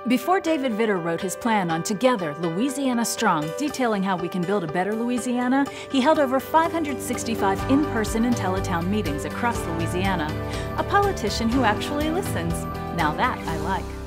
Before David Vitter wrote his plan on Together, Louisiana Strong, detailing how we can build a better Louisiana, he held over 565 in-person and teletown meetings across Louisiana. A politician who actually listens. Now that I like.